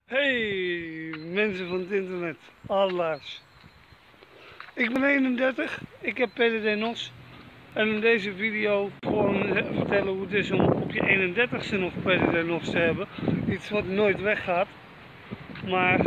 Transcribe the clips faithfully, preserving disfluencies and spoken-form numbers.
Hey mensen van het internet, adelaars. Ik ben eenendertig, ik heb P D D N O S en in deze video gewoon vertellen hoe het is om op je eenendertigste nog P D D N O S te hebben. Iets wat nooit weggaat, maar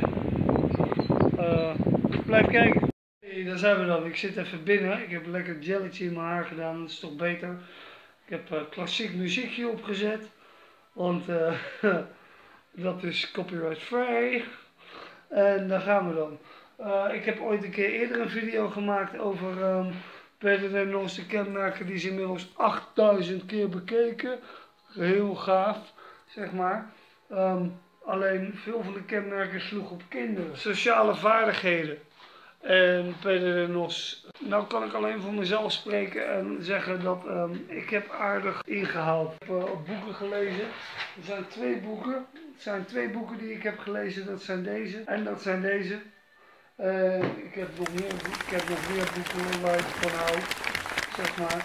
uh, blijf kijken. Hey, daar zijn we dan, ik zit even binnen, ik heb een lekker jelletje in mijn haar gedaan, dat is toch beter. Ik heb uh, klassiek muziekje opgezet, want uh, dat is copyright vrij. En daar gaan we dan. Uh, ik heb ooit een keer eerder een video gemaakt over um, P D D N O S, de kenmerken, die is inmiddels achtduizend keer bekeken. Heel gaaf, zeg maar. Um, alleen veel van de kenmerken sloeg op kinderen. Sociale vaardigheden en P D D N O S. Nou kan ik alleen voor mezelf spreken en zeggen dat um, ik heb aardig ingehaald. Ik heb uh, boeken gelezen. Er zijn twee boeken. Het zijn twee boeken die ik heb gelezen. Dat zijn deze en dat zijn deze. Uh, ik, heb nog meer, ik heb nog meer boeken waar ik van hou, zeg maar.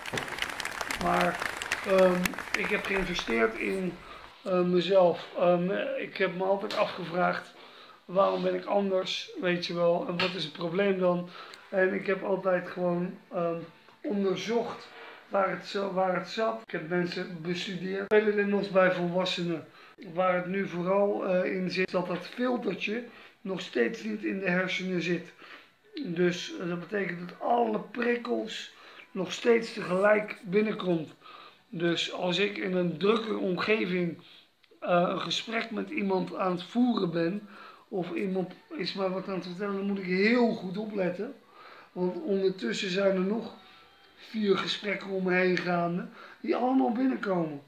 Maar um, ik heb geïnvesteerd in uh, mezelf. Um, ik heb me altijd afgevraagd, waarom ben ik anders, weet je wel, en wat is het probleem dan? En ik heb altijd gewoon um, onderzocht waar het, waar het zat. Ik heb mensen bestudeerd. P D D N O S bij volwassenen. Waar het nu vooral uh, in zit, dat dat filtertje nog steeds niet in de hersenen zit. Dus uh, dat betekent dat alle prikkels nog steeds tegelijk binnenkomt. Dus als ik in een drukke omgeving uh, een gesprek met iemand aan het voeren ben, of iemand is maar wat aan het vertellen, dan moet ik heel goed opletten. Want ondertussen zijn er nog vier gesprekken om me heen gaande, die allemaal binnenkomen.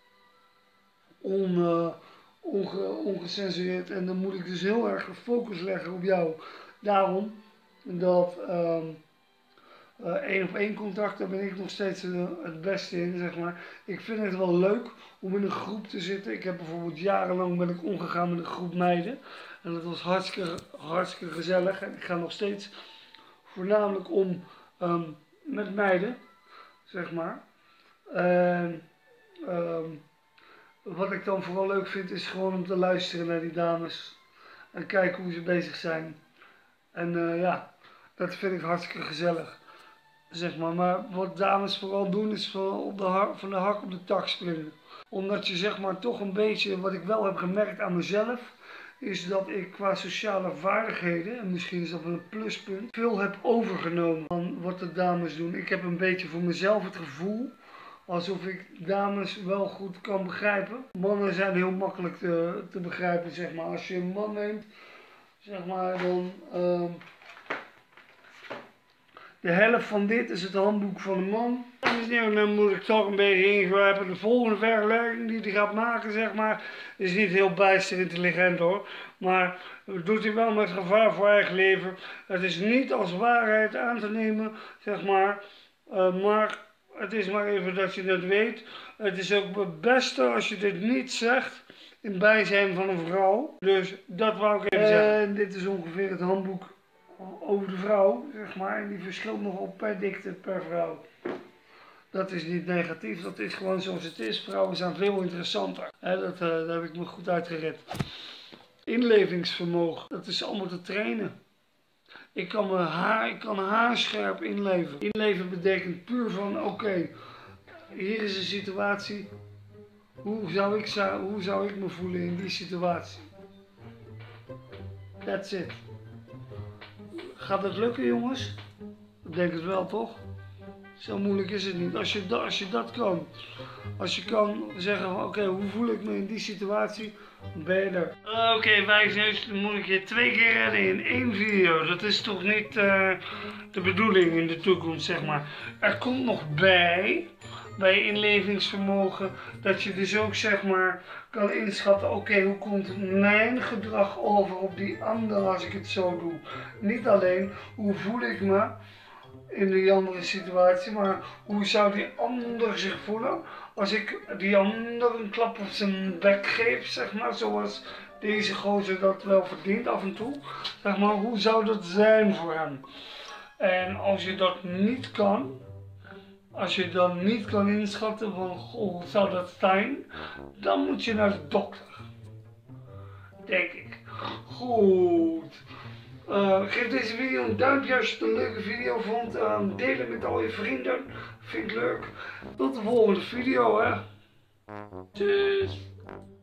On, uh, onge, ongecensureerd. En dan moet ik dus heel erg focus leggen op jou. Daarom dat um, uh, één op één contact, daar ben ik nog steeds uh, het beste in, zeg maar. Ik vind het wel leuk om in een groep te zitten. Ik heb bijvoorbeeld jarenlang ben ik omgegaan met een groep meiden. En dat was hartstikke, hartstikke gezellig. En ik ga nog steeds voornamelijk om um, met meiden, zeg maar. En um, wat ik dan vooral leuk vind is gewoon om te luisteren naar die dames. En kijken hoe ze bezig zijn. En uh, ja, dat vind ik hartstikke gezellig. Zeg maar. Maar wat dames vooral doen is van, op de hak, van de hak op de tak springen. Omdat je zeg maar toch een beetje, wat ik wel heb gemerkt aan mezelf, is dat ik qua sociale vaardigheden, en misschien is dat wel een pluspunt, veel heb overgenomen van wat de dames doen. Ik heb een beetje voor mezelf het gevoel alsof ik dames wel goed kan begrijpen. Mannen zijn heel makkelijk te, te begrijpen, zeg maar. Als je een man neemt, zeg maar, dan uh, de helft van dit is het handboek van een man. En dan moet ik toch een beetje ingrijpen. De volgende vergelijking die hij gaat maken, zeg maar, is niet heel bijster intelligent hoor. Maar dat doet hij wel met gevaar voor eigen leven. Het is niet als waarheid aan te nemen, zeg maar. Uh, maar het is maar even dat je dat weet. Het is ook het beste als je dit niet zegt in bijzijn van een vrouw. Dus dat wou ik even zeggen. En dit is ongeveer het handboek over de vrouw, zeg maar. En die verschilt nogal per dikte per vrouw. Dat is niet negatief, dat is gewoon zoals het is. Vrouwen zijn veel interessanter. He, dat, uh, daar heb ik me goed uitgered. Inlevingsvermogen, dat is allemaal te trainen. Ik kan, me haar, ik kan haarscherp inleven. Inleven betekent puur van, oké, okay, hier is een situatie. Hoe zou, ik, hoe zou ik me voelen in die situatie? That's it. Gaat het lukken, jongens? Ik denk het wel, toch? Zo moeilijk is het niet. Als je, dat, als je dat kan, als je kan zeggen van, oké, okay, hoe voel ik me in die situatie, dan ben je er. Oké, okay, wijsneus, dan moet ik je twee keer redden in één video. Dat is toch niet uh, de bedoeling in de toekomst, zeg maar. Er komt nog bij, bij inlevingsvermogen, dat je dus ook, zeg maar, kan inschatten, oké, okay, hoe komt mijn gedrag over op die ander als ik het zo doe. Niet alleen, hoe voel ik me in die andere situatie, maar hoe zou die ander zich voelen als ik die ander een klap op zijn bek geef, zeg maar, zoals deze gozer dat wel verdient af en toe. Zeg maar, hoe zou dat zijn voor hem? En als je dat niet kan, als je dan niet kan inschatten van, goh, hoe zou dat zijn, dan moet je naar de dokter. denk ik. Goed. Uh, geef deze video een duimpje als je het een leuke video vond. Uh, deel het met al je vrienden. Vind ik leuk. Tot de volgende video, hè. Tjus.